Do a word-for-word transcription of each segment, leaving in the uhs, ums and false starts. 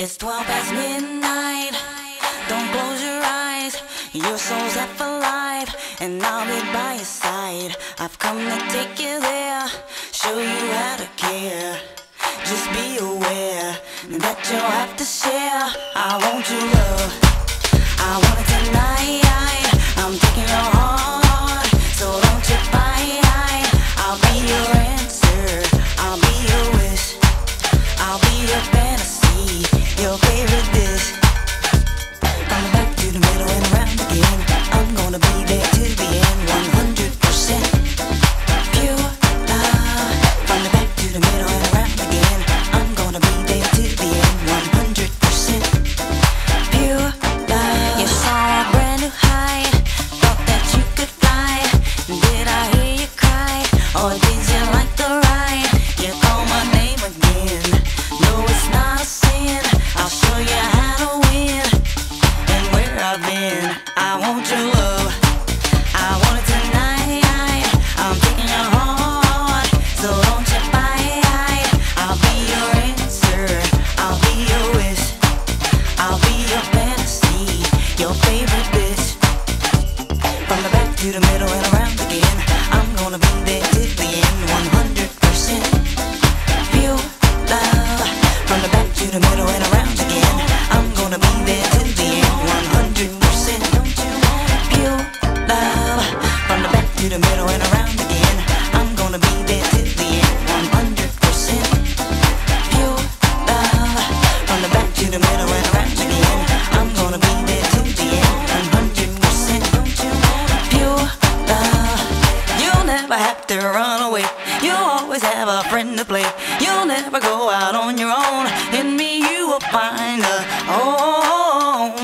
It's twelve past midnight. Don't close your eyes. Your soul's up for life, and I'll be by your side. I've come to take you there, show you how to care. Just be aware that you'll have to share. I want your love, I want it tonight. I'm taking your heart, so don't you fight. I'll be your answer, I'll be your wish, I'll be your fantasy, your favorite dish. From the back to the middle and around again, I'm gonna be there till the end. One hundred percent pure love. From the back to the middle and around again, I'm gonna be there till the end. One hundred percent pure love. You saw a brand new high, thought that you could fly. Did I hear you cry, or did you like the ride? You call my name again, no it's not a sin. I'll show you how to win, and where I've been. I want your love, I want it tonight. I'm taking your heart, so don't you fight. I'll be your answer, I'll be your wish, I'll be your fantasy, your favorite bitch. From the back to the middle and around again, I'm gonna be there till the end. One hundred percent pure love. From the back to the middle and around again, I'm gonna be there till the end. One hundred percent pure love. From the back to the middle and around again, I'm gonna be there till the end. One hundred percent pure love. From the back to the middle and around again, I'm gonna be there till the end. One hundred percent pure love. You'll never have to run away, you'll always have a friend to play. You'll never go out on your own, in me you will find a home,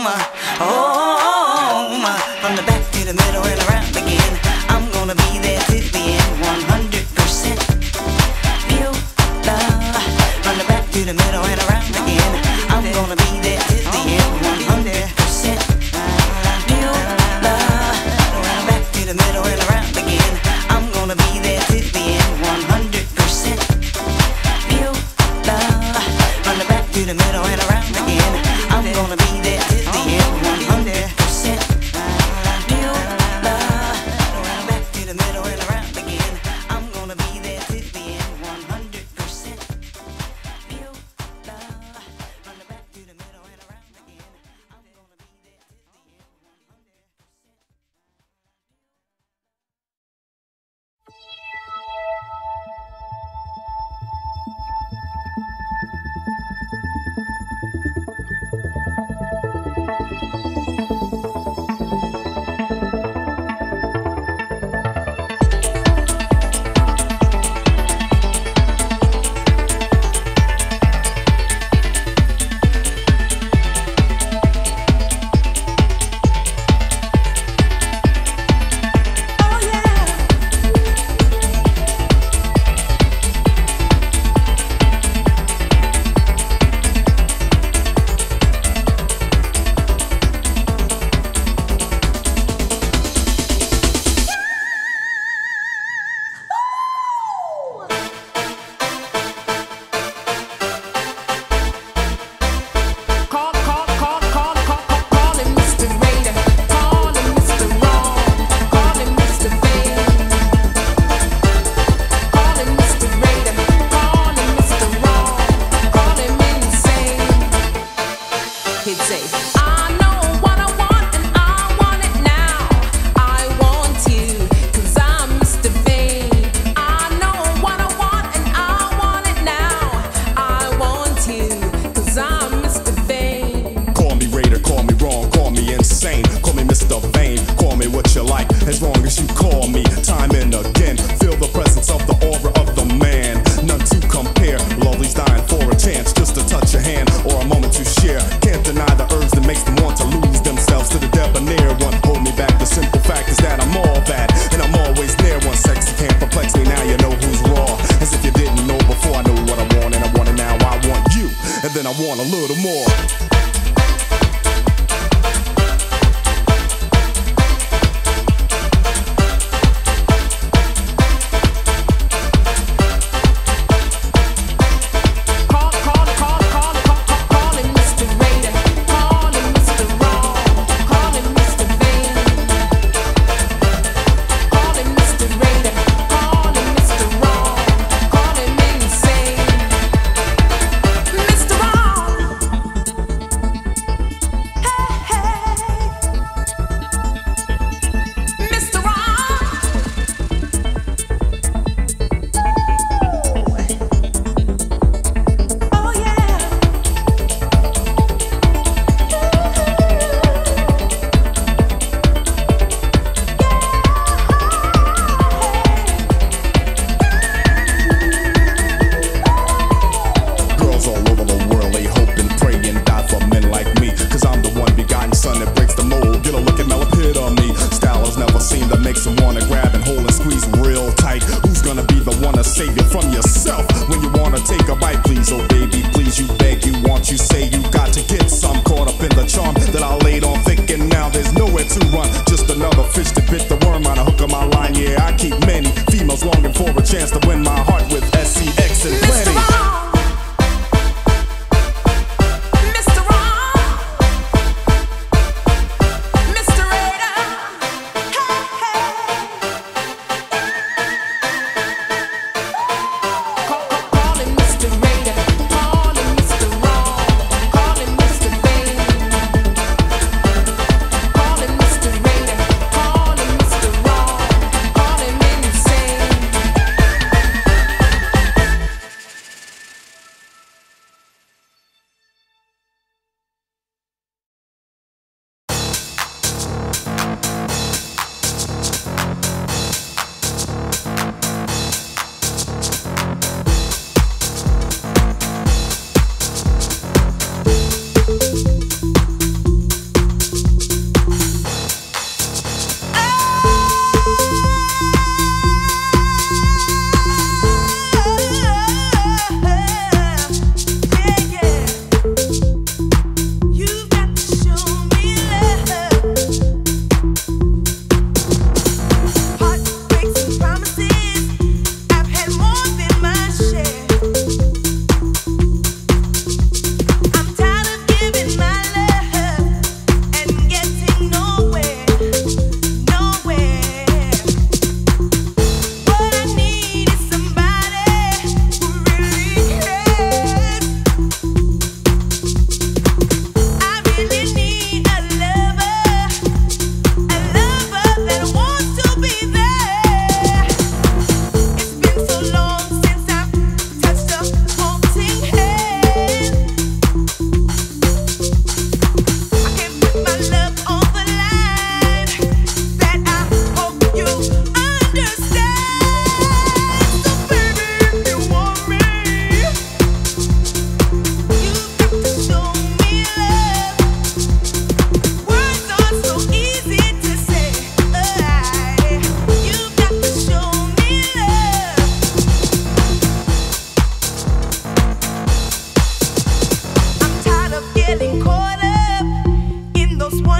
home. From the back to the middle and around again, I'm gonna be there till the end. One hundred percent pure love. From the back to the middle and around again, I'm gonna be there till the end. One hundred percent pure love. From the back to the middle and around again, I'm gonna be there till the end. One hundred percent pure love. From the back to the middle and around again, I'm gonna be there till the end. One hundred percent pure love. From the back to the middle and around again, I'm gonna be there till the end. One hundred percent pure love. From the back to the middle and around again, I'm gonna be there till the end. I want a little more. Call, call, call, call, call, calling Mister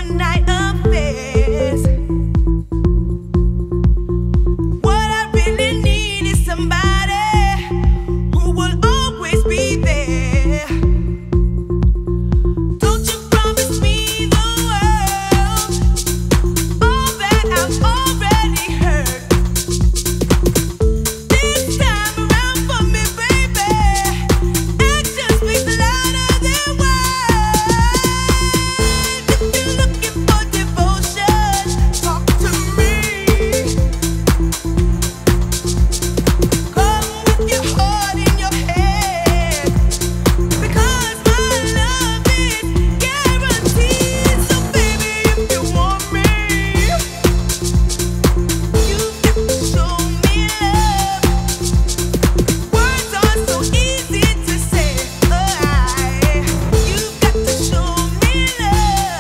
overnight affairs. What I really need is somebody who will always be there. Don't you promise me the world, all that I've already heard. This time around for me, baby, action speaks louder than words. If you're looking for devotion, talk to me. Come with your heart in your hand, because my love is guaranteed. So baby, if you want me, you've got to show me love. Words are so easy to say, oh, I, you've got to show me love.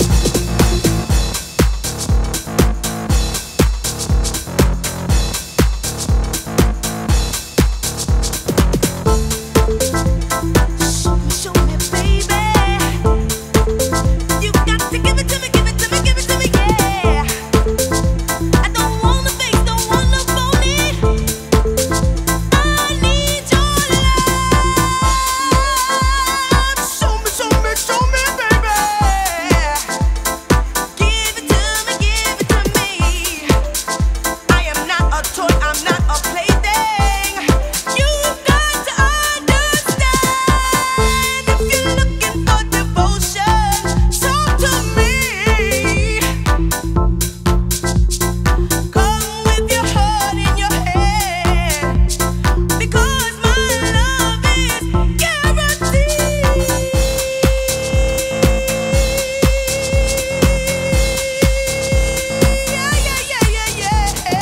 Show me, show me, baby. You got to give it to me, give it to me, give it to me, yeah. I don't wanna fake, don't wanna phony. I need your love. Show me, show me, show me, baby. Give it to me, give it to me. I am not a toy, I'm not a plaything. You've got to understand. If you're looking for devotion, talk to me. Come with your heart in your hand, because my love is guaranteed. Yeah, yeah, yeah, yeah, yeah.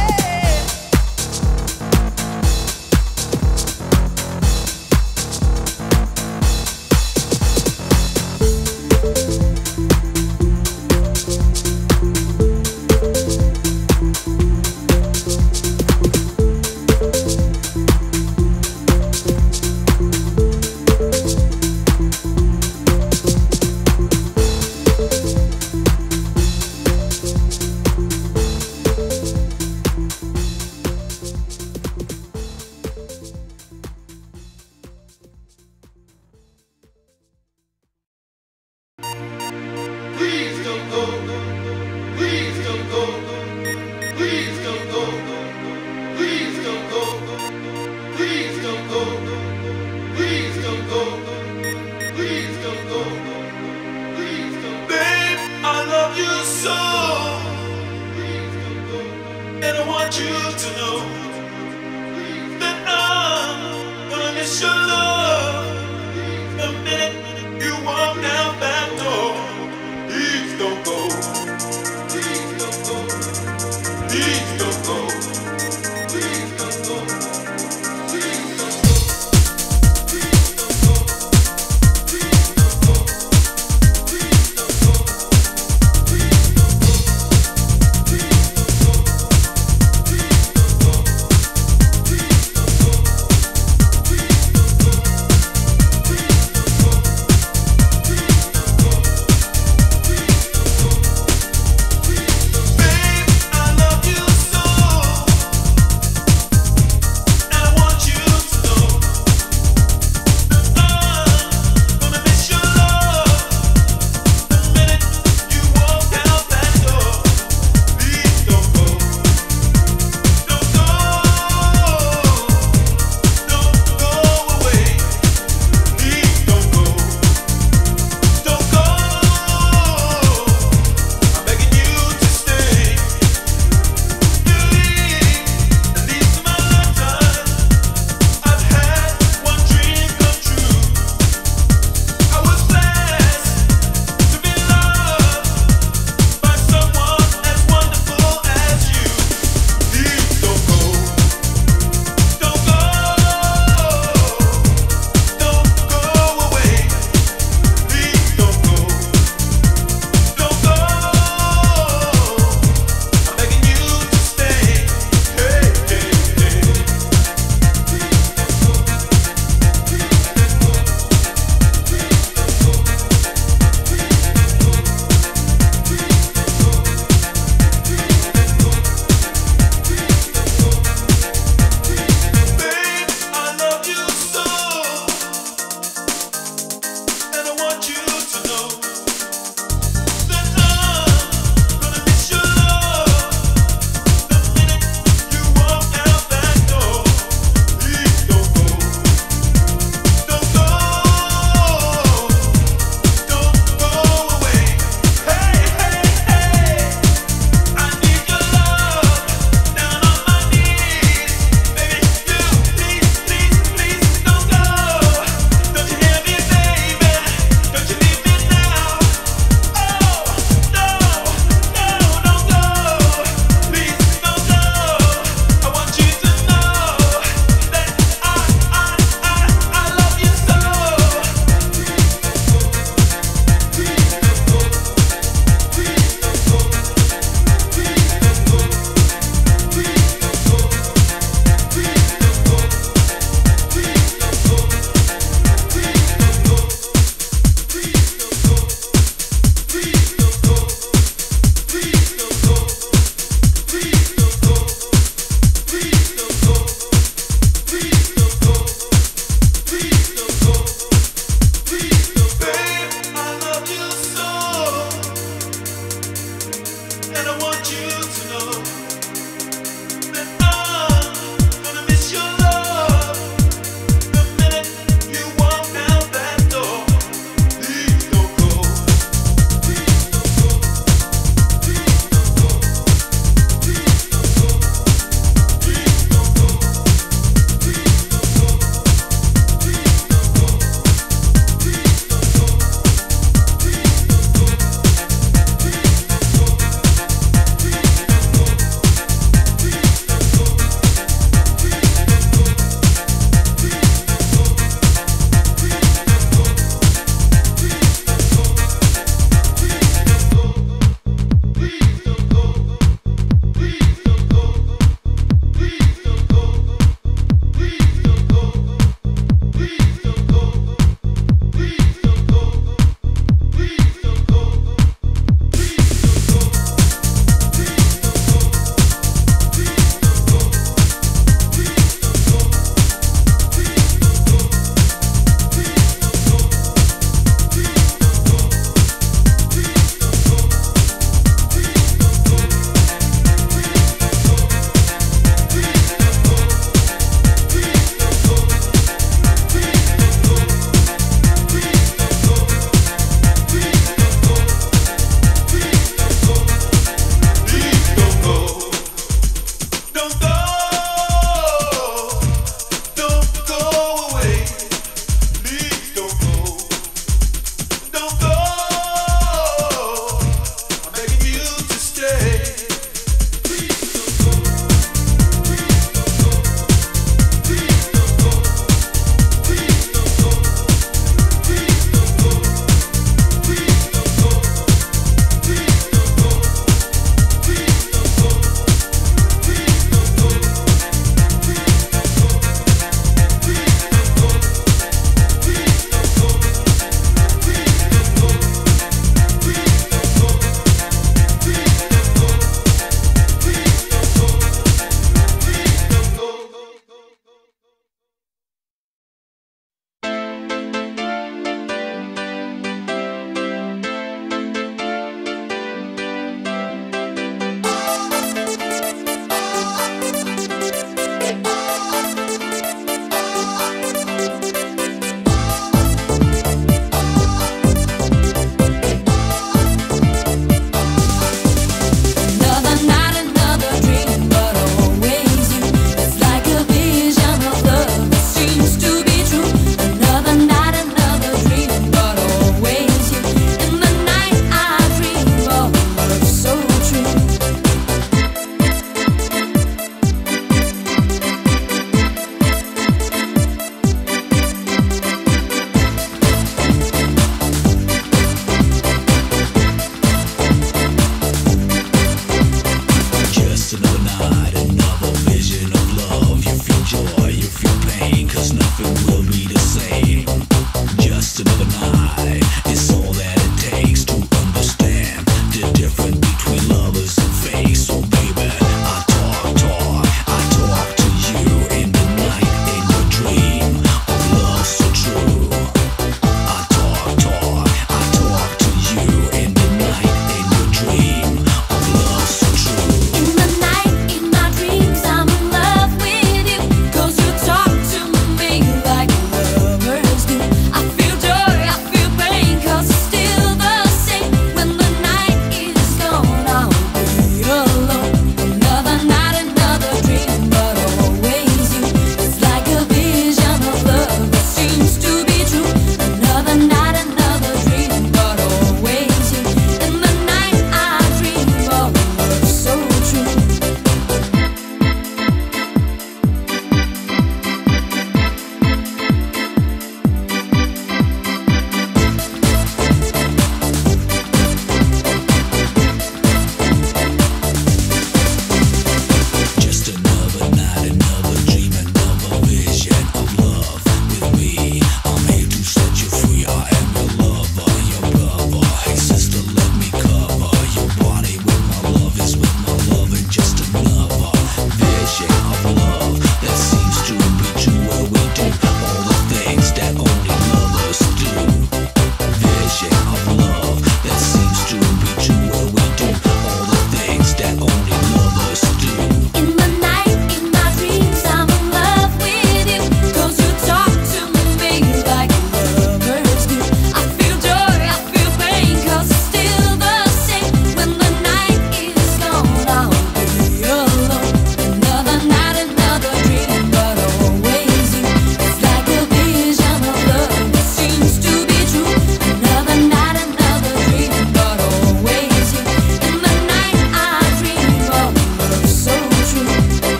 Please don't go. Please don't go. Please don't go. Please don't go. Please don't go. Please don't go. Please don't go. Please don't go. Babe, I love you so. Please don't go. And I want you to know that I'm gonna miss your love the minute you walk down that door. Please don't go.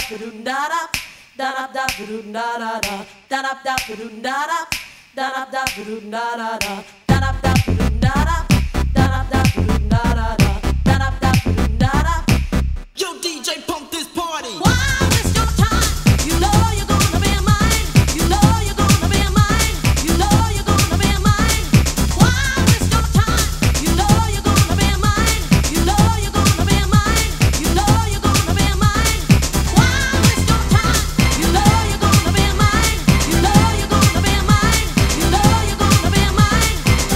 Yo, D J, pump this party. Why waste your time? You know you're gonna be mine. You know you're gonna be mine. You know you're gonna be mine. Why waste your time? You know you're gonna be mine. You know you're gonna be mine. You know you're gonna be mine. Why waste your time? You know you're gonna be mine. You know you're gonna be mine. You know you're gonna be mine.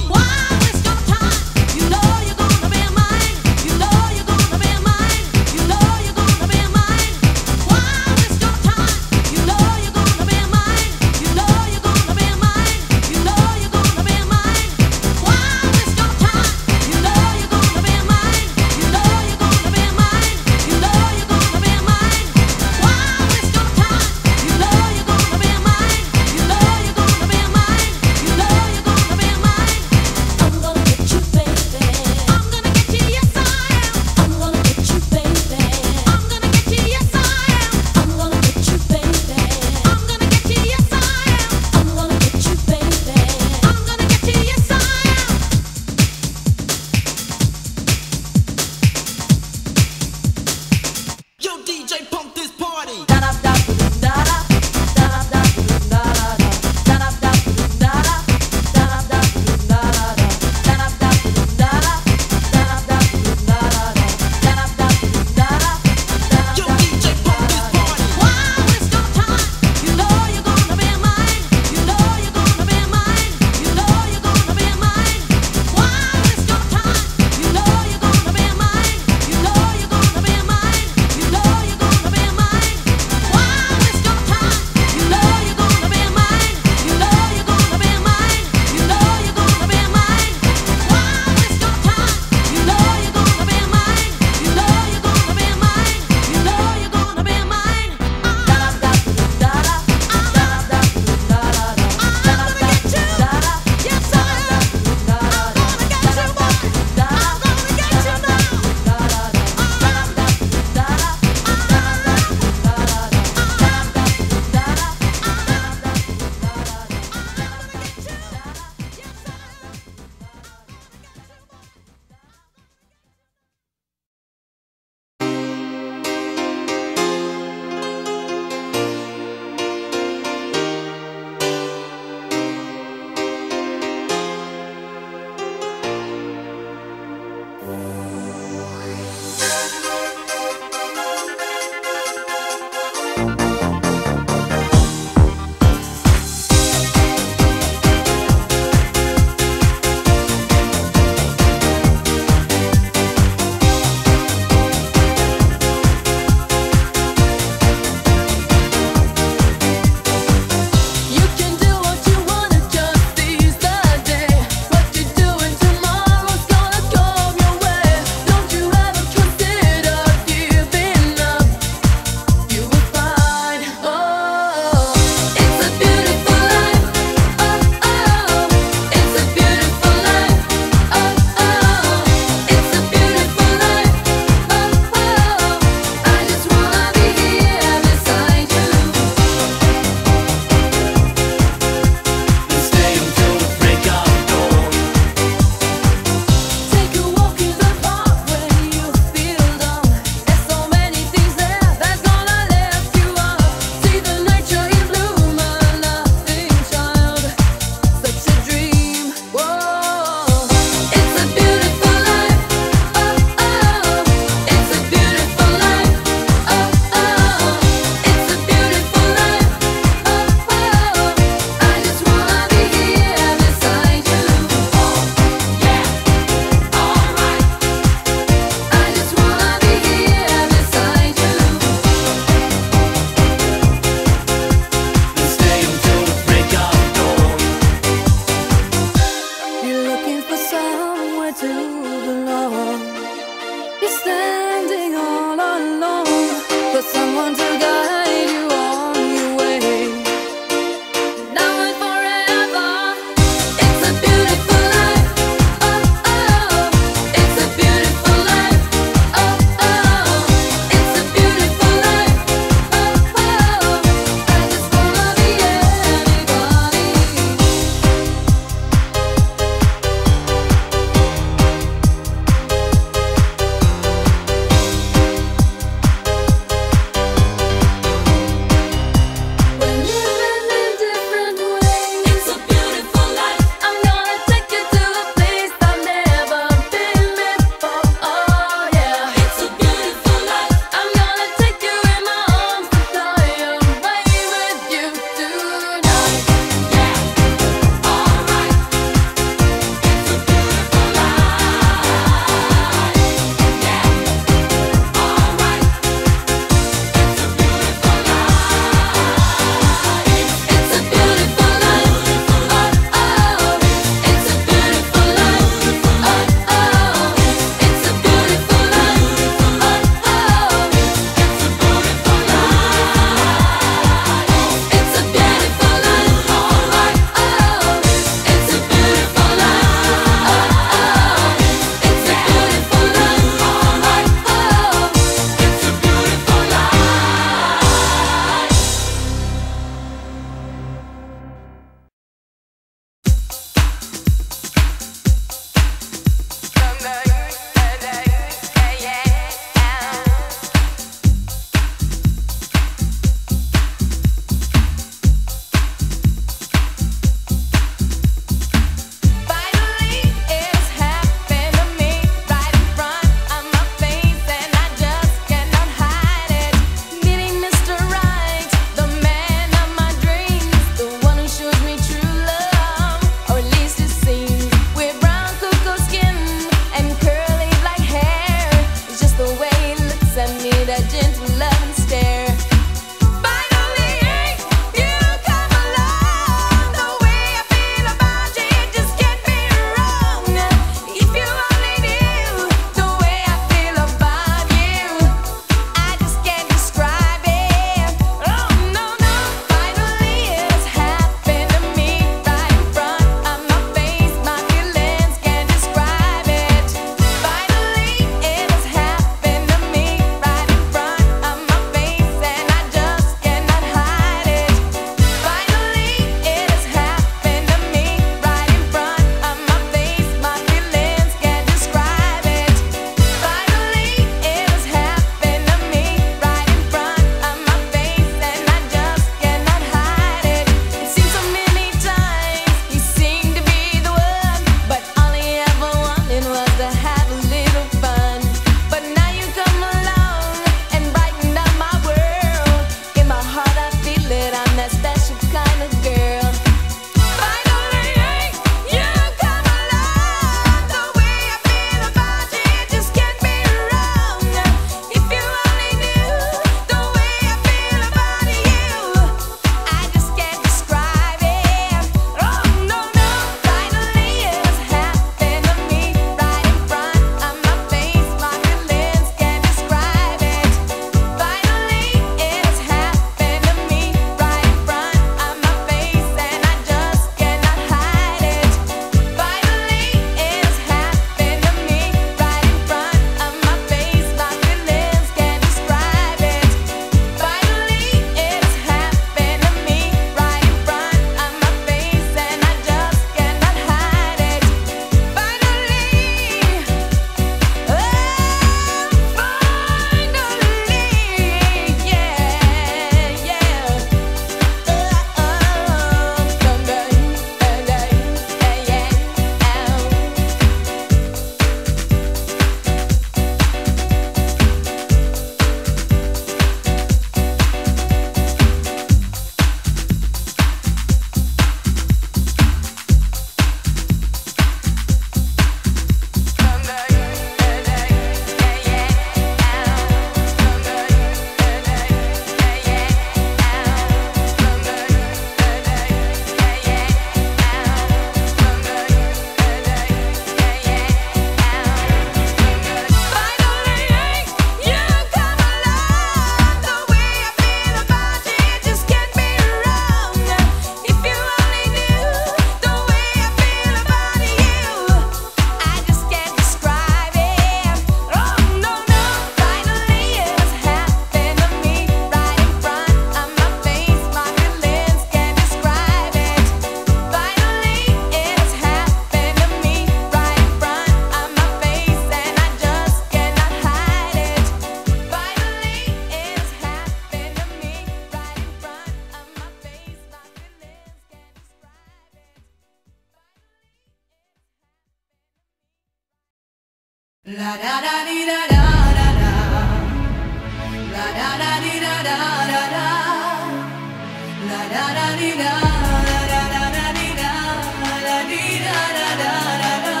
La da da dee da da da da. La da da dee da da da da. La da da dee da da da da dee da da dee da da da da da.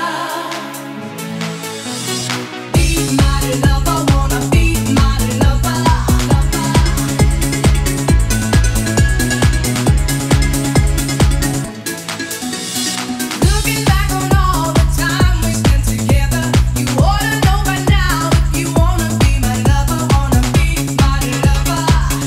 Be my lover, wanna be my lover. Looking back on all the time we spent together, you ought to know by now if you wanna be my lover, wanna be my lover.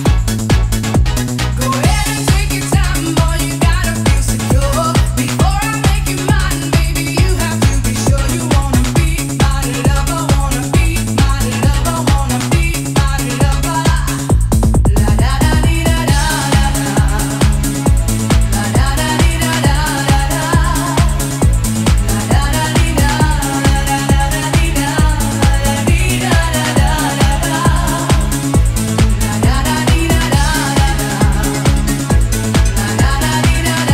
Go ahead and take your time, boy, you gotta feel secure. Before I make you mine, baby, you have to be sure you wanna be my lover, wanna be my lover, wanna be my lover. La da da dee da da da da. La da da dee da da da da. La da da dee da da da da dee da da dee da da da da da. La da da dee da da da da. La da da dee da da da da. La da da dee da da da da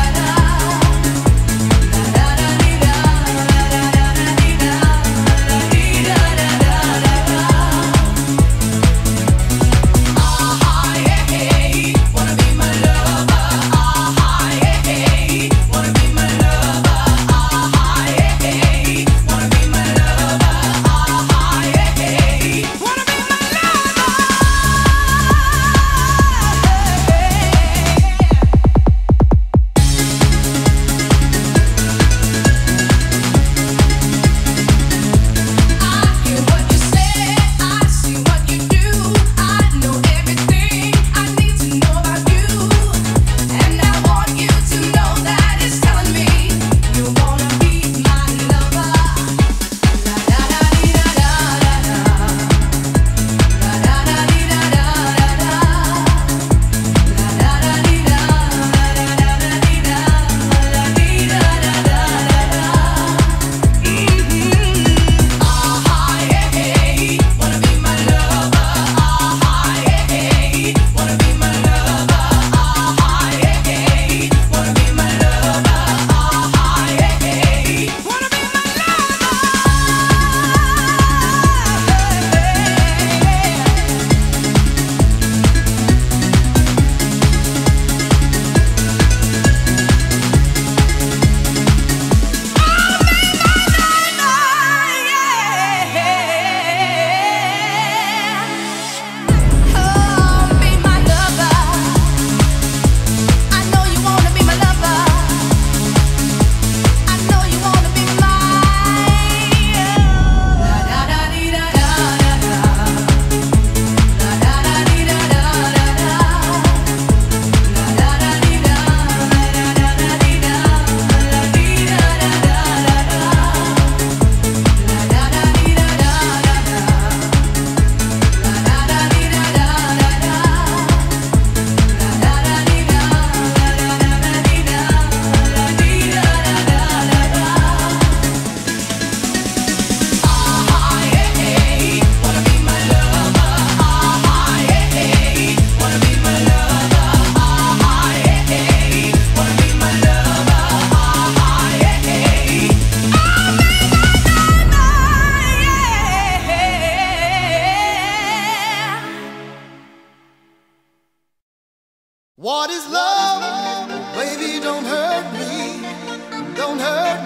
What is love? Baby, don't hurt me. Don't hurt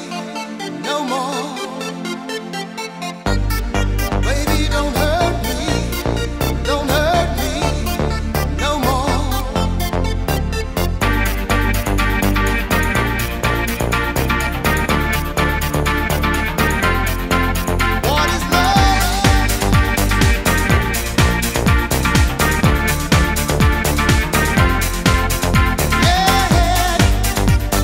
me no more. Baby, don't hurt me. Don't hurt me no more. What is love? Yeah.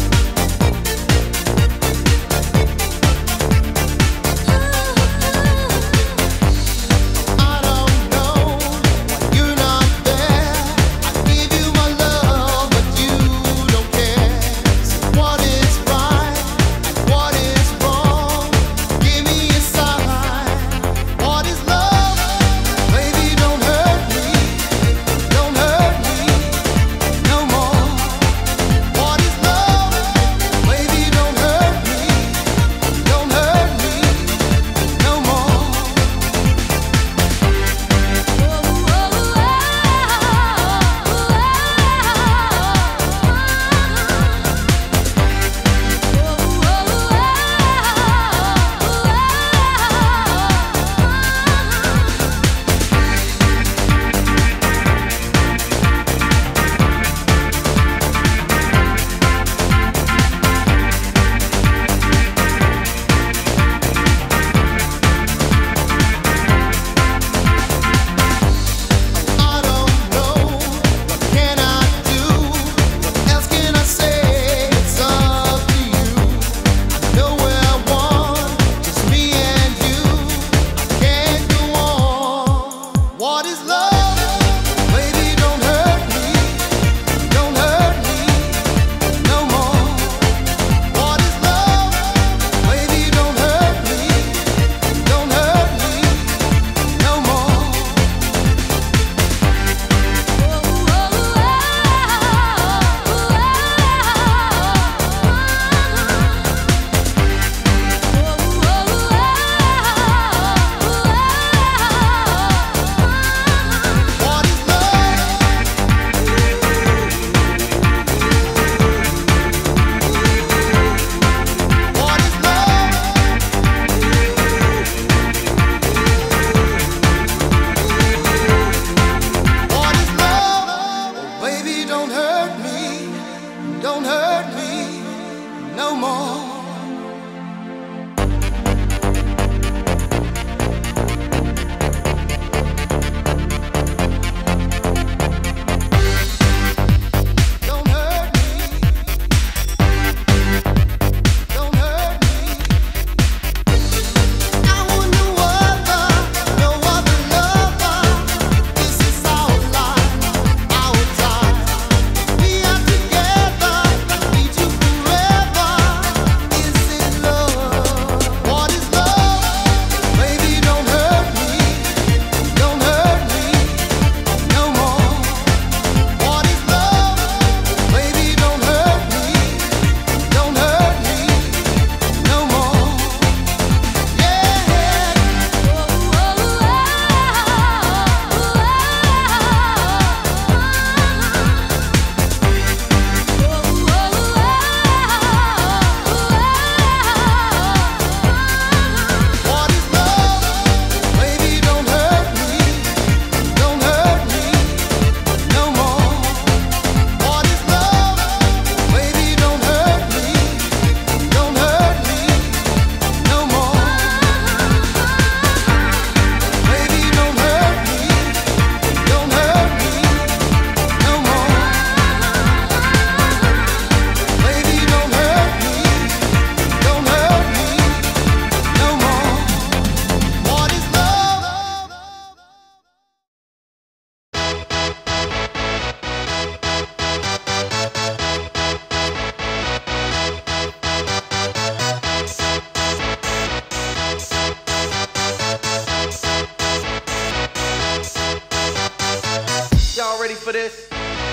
for this?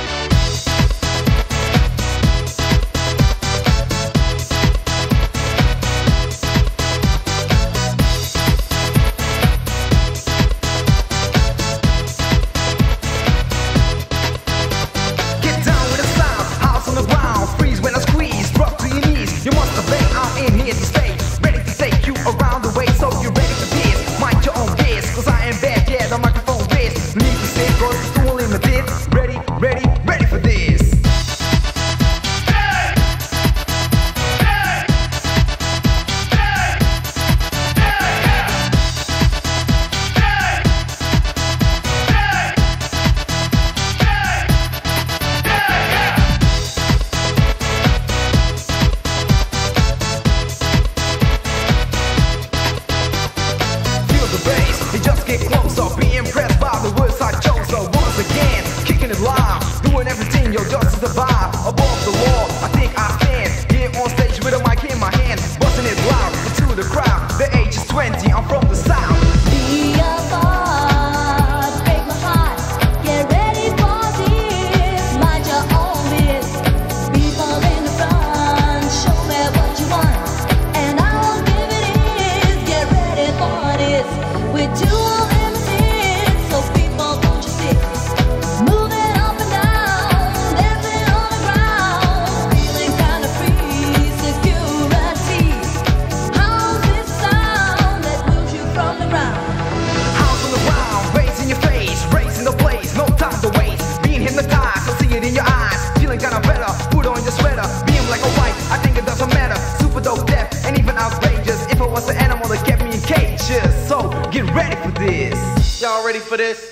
Y'all ready for this?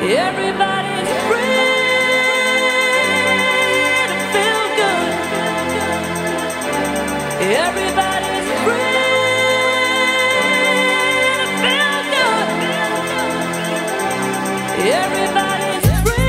Everybody's free to feel good. Everybody's free to feel good. Everybody's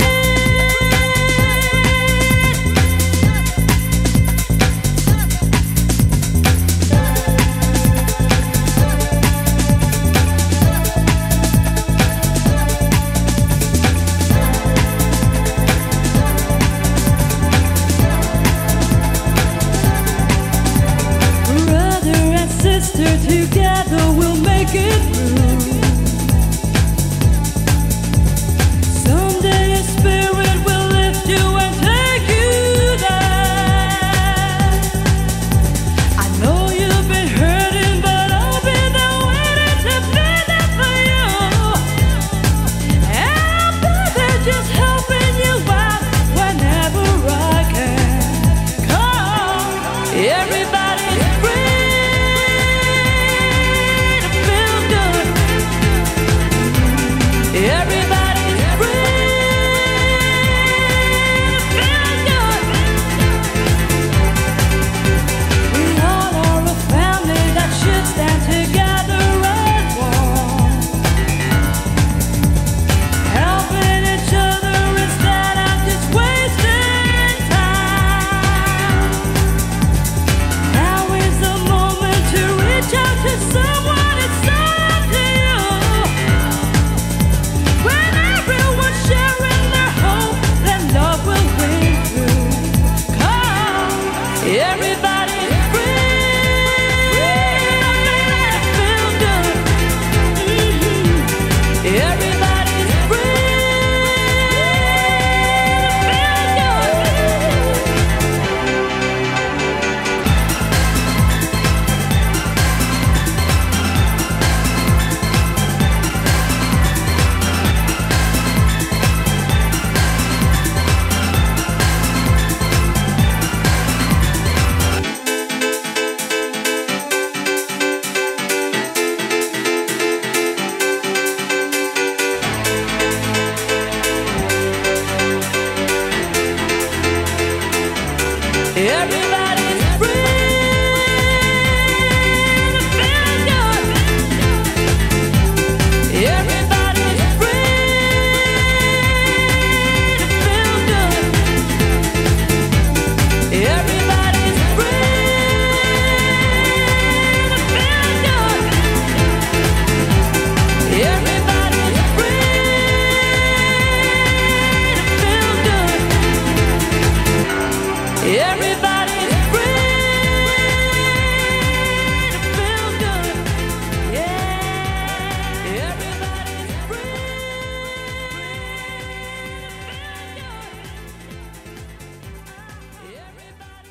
together we'll make it through. Someday a spirit will lift you and take you there. I know you've been hurting, but I'll be there waiting to be there for you. And I'll be there just helping you out whenever I can. Come, everybody's free. Everybody's free to feel good. We all are a family that should stand together as one, helping each other instead of just wasting time. Now is the moment to reach out to someone. It's up to you. When everyone's sharing their hope, then love will win through. Come, everybody's free to feel good. Mm-hmm. Everybody's free to Everybody's free to feel good. Everybody's free to feel good. Everybody's free to feel good. Everybody's free to feel good. Everybody's free to feel good. Yeah, everybody's free to feel good.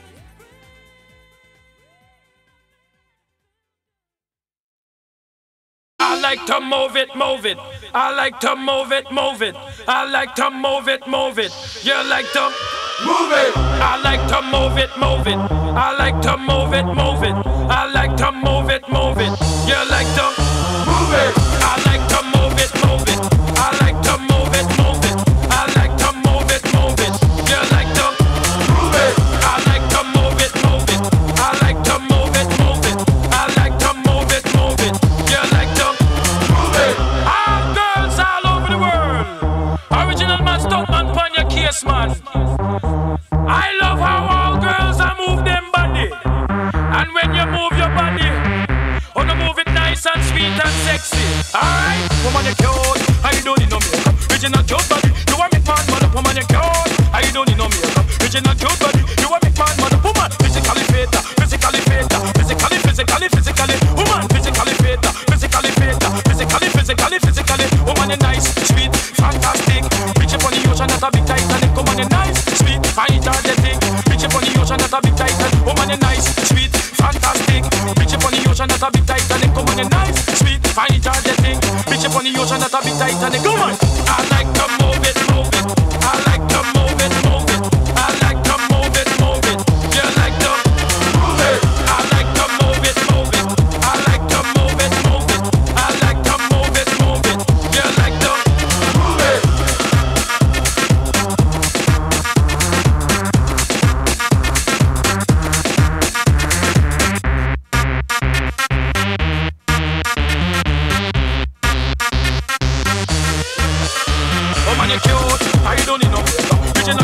I like to move it, move it. I like to move it, move it. I like to move it, move it. You like to move it. I like to move it, move it. I like to move it, move it. I like to move it, move it. You like to move it. I like to move it, move it. I like to move it, move it. I like to move it, move it. You like to move it. I like to move it, move it. I like to move it, move it. I like to move it, move it. You like to move it. All girls all over the world. Original man, stop man, pon your case, man. I love how all girls are move them body. And when you move your body, oh no, move it nice and sweet and sexy. Alright, woman you cute, I don't need no makeup. Original cute body, you want make man mother. Woman you cute, I don't need no makeup. Original cute body, you want make man mother. Woman, physically fit, physically fit, physically, physically, physically. Woman, physically fit, physically fit, physically, physically, physically. Woman you nice, sweet, fantastic. Reach up on the ocean, not a big Titanic. Woman you nice, sweet, fine, energetic. Reach up on the ocean, not a big Titanic. Woman you nice, sweet, fantastic. Reach up on the ocean, not a big Titanic. Woman you nice, sweet, fine, energetic. Reach up on the ocean, not a big Titanic. Come on, I like to move it, move it. I like to move it, move it. I like to move it, move it. You like to move it. I like to move it, move it. I like to move it, move it. I like to move it, move it. You like to move it.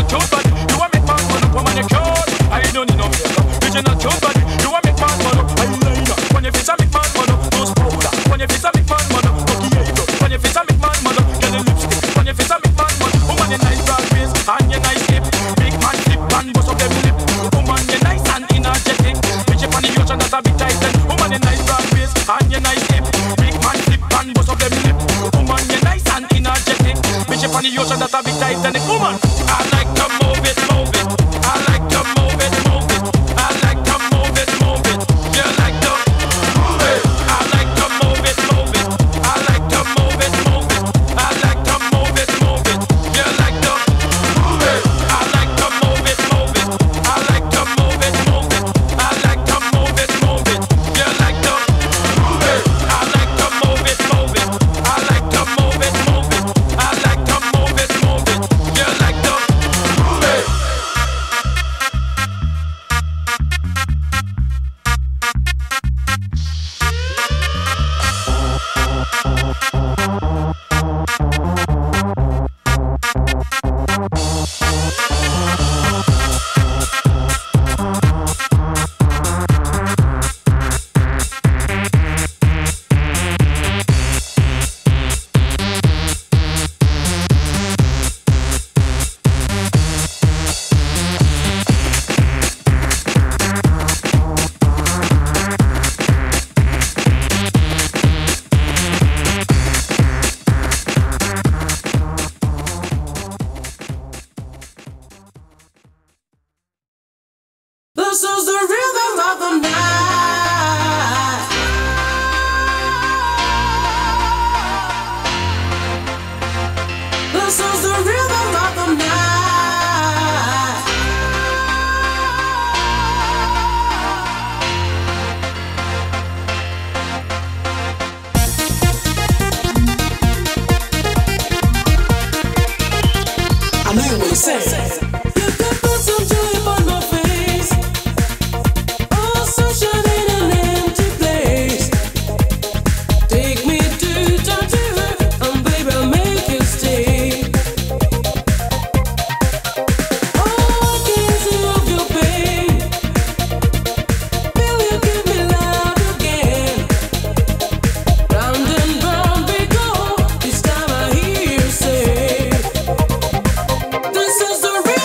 cute body, you a make man turn up. Woman you cute, I don't need no makeup. Original cute body, you a make man turn up. Eyeliner, when your face a make man turn up. Nose powder, when your face a make man turn up. Cocky eyebrow, when your face a make man turn up. Get the lipstick, when your face a make man turn up. Woman you nice broad waist and you nice hip. Big man flip and bust up them lip. Woman you nice and energetic. Bitch up on the ocean that's a big titan. Woman you nice broad waist and you nice hip. Big man flip and bust up them lip. Woman you nice and energetic. Bitch up on the ocean that's a big Titanic. Woman, I like to move it, move it. I like to move it, move it. I like to move it, move it. You like to move it. I like to move it, move it. I like to move it, move it. I like to move it, move it. You like to move it. I like to move it, move it. I like to move it, move it. I like to move it, move it. You like to move it. I like to move it, move it. I like to move it, move it. I like to move it, move it. You like to move it. This is the rhythm of the night. This is the rhythm of the night. I know what you're saying. You can put some joy upon my face. Oh, sunshine in an empty place. Take me to talk to her, and baby, I'll make you stay. Oh, I can't see of your pain. Will you give me love again? Round and round we go. This time I hear you say, this is the real.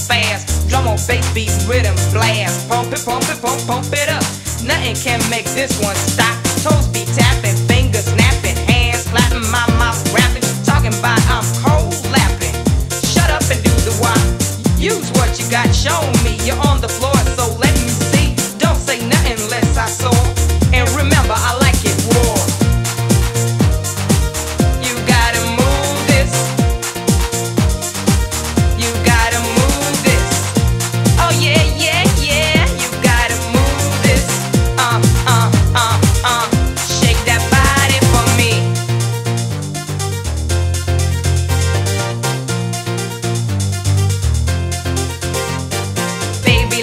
fast. Drum on bass beat, rhythm blast. Pump it, pump it, pump, pump it up. Nothing can make this one stop. Toes be tapping, fingers snapping, hands clapping, my mouth rapping. Talking about I'm cold lapping. Shut up and do the wop. Use what you got, show me. You're on the floor, so let me see. Don't say nothing unless I saw. And remember, I like it raw. You gotta move this. You gotta move this. Oh yeah, yeah, yeah. You gotta move this. Uh, uh, uh, uh. Shake that body for me. Baby,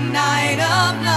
night of love.